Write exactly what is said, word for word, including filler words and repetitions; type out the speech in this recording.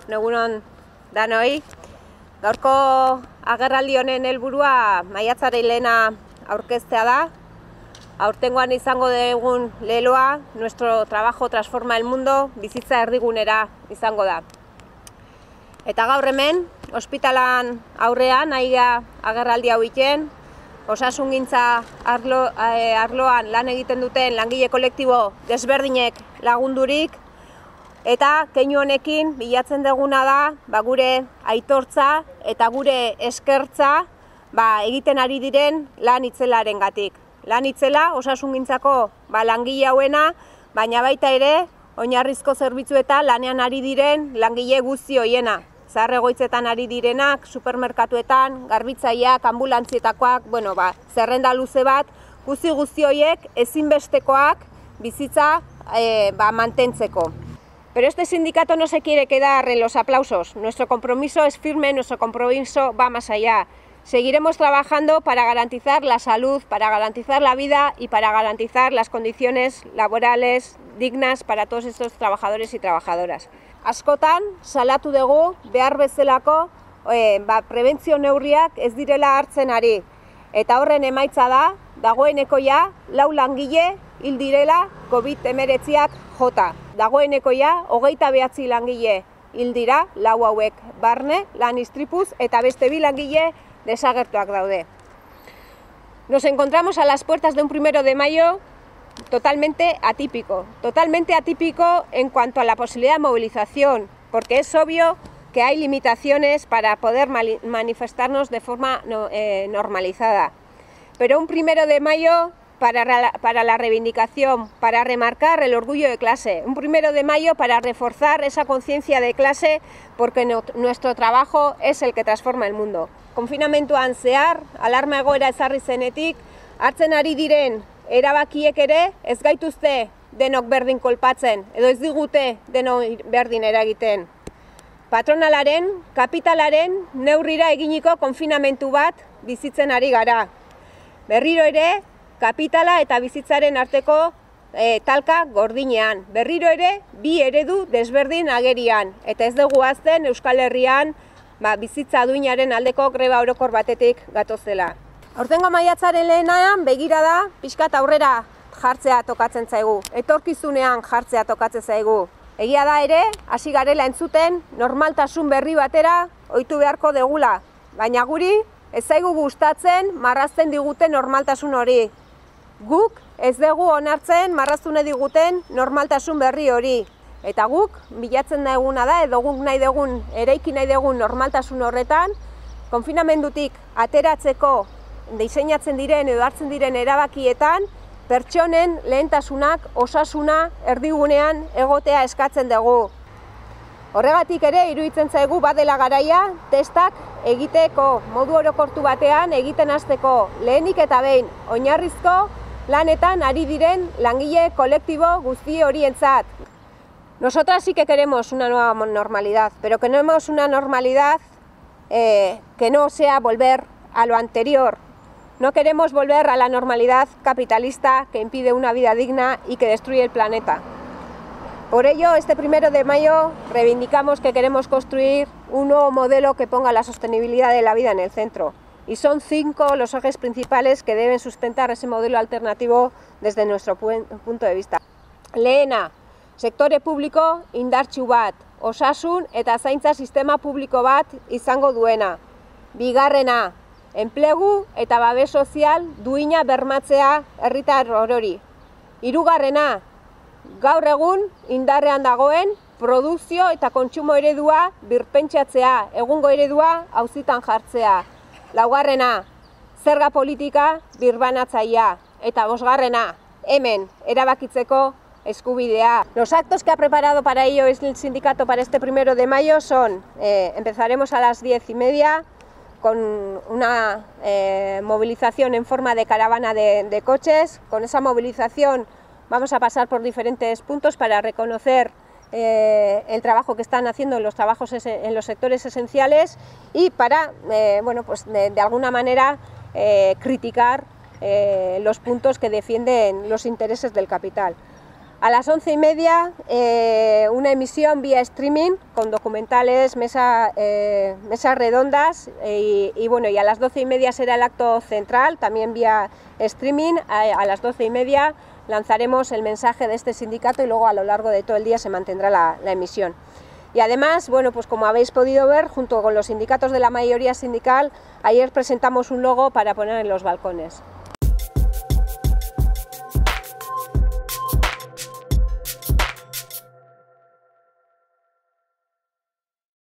egunon danoi. Gaurko agerraldi honen helburua maiatzaren lehena aurkeztea da. Aurtengoan izango dugun leloa, nuestro trabajo transforma el mundo, bizitza erdigunera izango da. Eta gaur hemen, ospitalan aurrean, nahiga agerraldi hau egiten, osasungintza arlo, eh, arloan lan egiten duten langile kolektibo desberdinek lagundurik, eta keinu honekin bilatzen duguna da ba, gure aitortza eta gure eskertza ba, egiten ari diren lan itzelarengatik. Lan itzela osasungintzako ba, langile hauena, baina baita ere oinarrizko zerbitzuetan lanean ari diren langile guzti hoiena. Zahar egoitzetan ari direnak, supermerkatuetan, garbitzaileak, ambulantzietakoak, bueno, ba, zerrenda luze bat, guzti guzti horiek ezinbestekoak bizitza eh, ba, mantentzeko. Pero este sindicato no se quiere quedar en los aplausos. Nuestro compromiso es firme, nuestro compromiso va más allá. Seguiremos trabajando para garantizar la salud, para garantizar la vida y para garantizar las condiciones laborales dignas para todos estos trabajadores y trabajadoras. Askotan, salatu dugu, behar bezalako e, ba, prebentzio neurriak ez direla hartzen ari. Eta horren emaitza da, dagoeneko ja, lau langile hil direla COVID hemeretziak jota. Dagoeneko ja, hogeita behatzi langile hil dira, lau hauek barne, lan istripuz, eta beste bi langile desagertuak daude. Nos encontramos a las puertas de un primero de mayo totalmente atípico, totalmente atípico en cuanto a la posibilidad de movilización, porque es obvio que hay limitaciones para poder manifestarnos de forma no, eh, normalizada. Pero un primero de mayo para, para la reivindicación, para remarcar el orgullo de clase, un primero de mayo para reforzar esa conciencia de clase, porque no, nuestro trabajo es el que transforma el mundo. Konfinamentuan zehar, alarma egoera ezarri zenetik, hartzen ari diren erabakiek ere ez gaituzte denok berdin kolpatzen, edo ez digute denok berdin eragiten. Patronalaren, kapitalaren neurrira eginiko konfinamentu bat bizitzen ari gara. Berriro ere, kapitala eta bizitzaren arteko e, talka gordinean. Berriro ere, bi eredu desberdin agerian. Eta ez dugu azten Euskal Herrian ba, bizitza duinaren aldeko greba orokor batetik gatozela. Aurtengo maiatzaren lehenean begira da, pixkat aurrera jartzea tokatzen zaigu, etorkizunean jartzea tokatzen zaigu. Egia da ere, hasi garela entzuten, normaltasun berri batera ohitu beharko degula, baina guri ez zaigu gustatzen marrazten diguten normaltasun hori. Guk ez dugu onartzen marraztune diguten normaltasun berri hori. Eta guk bilatzen duguna da, edo guk nahi dugun, eraiki nahi dugun normaltasun horretan, konfinamendutik ateratzeko diseinatzen diren edo hartzen diren erabakietan, pertsonen lehentasunak osasuna erdigunean egotea eskatzen dugu. Horregatik ere, iruditzen zaigu badela garaia, testak egiteko modu orokortu batean egiten hasteko lehenik eta behin oinarrizko lanetan ari diren langile kolektibo guzti horientzat. Nosotras sí que queremos una nueva normalidad, pero queremos una normalidad eh, que no sea volver a lo anterior. No queremos volver a la normalidad capitalista que impide una vida digna y que destruye el planeta. Por ello, este primero de mayo reivindicamos que queremos construir un nuevo modelo que ponga la sostenibilidad de la vida en el centro. Y son cinco los ejes principales que deben sustentar ese modelo alternativo desde nuestro punto de vista. Lehena, sektore publiko indartsu bat, osasun eta zaintza sistema publiko bat izango duena. Bigarrena, enplegu eta babes sozial duina bermatzea herritar orori. Hirugarrena, gaur egun indarrean dagoen produkzio eta kontsumo eredua birpentsatzea, egungo eredua auzitan jartzea. Laugarrena, zerga politika birbanatzailea. Eta bosgarrena, hemen erabakitzeko eskubidea. Los actos que ha preparado para ello el sindicato para este primero de mayo son, eh, empezaremos a las diez y media, con una eh, movilización en forma de caravana de, de coches. Con esa movilización vamos a pasar por diferentes puntos para reconocer eh, el trabajo que están haciendo en los, trabajos en los sectores esenciales y para, eh, bueno, pues de, de alguna manera, eh, criticar eh, los puntos que defienden los intereses del capital. A las once y media eh, una emisión vía streaming con documentales, mesa, eh, mesas redondas y, y bueno, y a las doce y media será el acto central, también vía streaming. A, a las doce y media lanzaremos el mensaje de este sindicato y luego a lo largo de todo el día se mantendrá la, la emisión. Y además, bueno, pues como habéis podido ver, junto con los sindicatos de la mayoría sindical, ayer presentamos un logo para poner en los balcones.